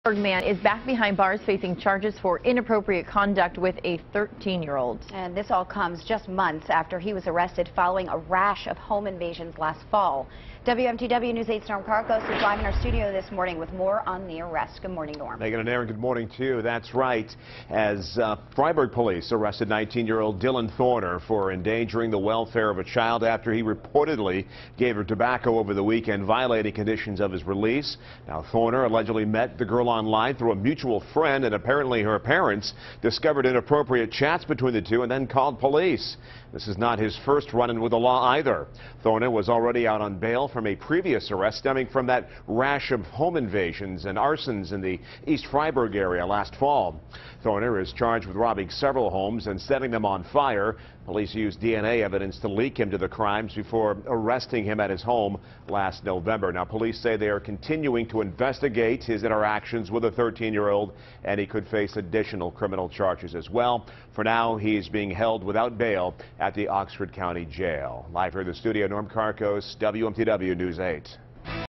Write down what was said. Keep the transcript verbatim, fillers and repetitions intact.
Man is back behind bars facing charges for inappropriate conduct with a thirteen-year-old. And this all comes just months after he was arrested following a rash of home invasions last fall. W M T W News eight's Norm Karkos is live in our studio this morning with more on the arrest. Good morning, Norm. Megan and Aaron, good morning to you. That's right. As uh, Fryeburg police arrested nineteen-year-old Dylan Thorner for endangering the welfare of a child after he reportedly gave her tobacco over the weekend, violating conditions of his release. Now, Thorner allegedly met the girl online through a mutual friend, and apparently her parents discovered inappropriate chats between the two and then called police. This is not his first run-in with the law either. Thorner was already out on bail from a previous arrest stemming from that rash of home invasions and arsons in the East Fryeburg area last fall. Thorner is charged with robbing several homes and setting them on fire. Police used D N A evidence to link him to the crimes before arresting him at his home last November. Now, police say they are continuing to investigate his interactions with a thirteen-year-old, and he could face additional criminal charges as well. For now, he's being held without bail at the Oxford County Jail. Live here in the studio, Norm Karkos, W M T W News eight.